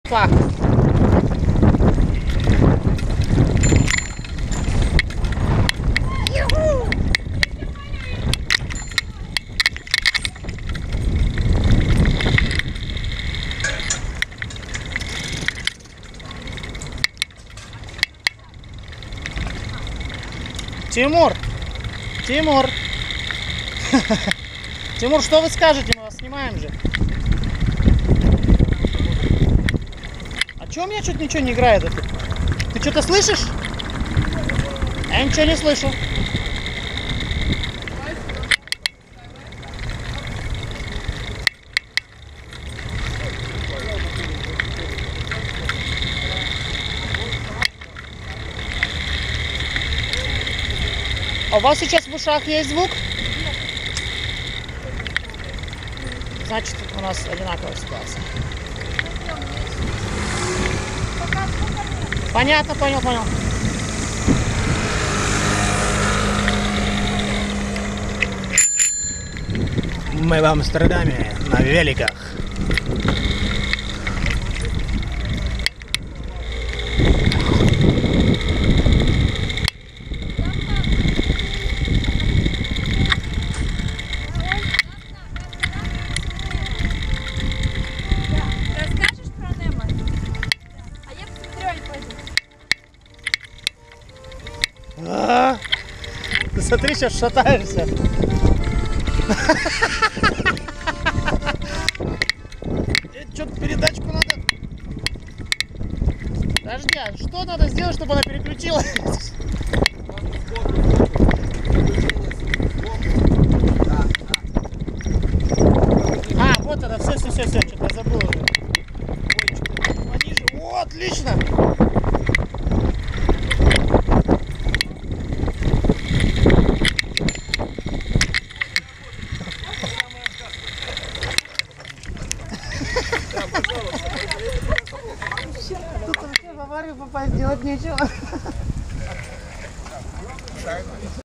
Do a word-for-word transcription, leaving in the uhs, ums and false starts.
Фак. Тимур! Тимур! Тимур, что вы скажете? Мы вас снимаем же. А чё у меня что-то ничего не играет? Это? Ты что-то слышишь? Я ничего не слышу. А у вас сейчас в ушах есть звук? Значит, у нас одинаковая ситуация. Понятно, понял, понял. Мы в Амстердаме на великах. Расскажешь про Немо? А я посмотрю альпаку. А, ты смотри, сейчас шатаешься. Что-то передачку надо. Подожди, а что надо сделать, чтобы она переключилась? А, вот это, все, все, все, все, что-то я забыл уже. Ой, что-то пониже. О, отлично! Тут вообще в аварию попасть делать нечего.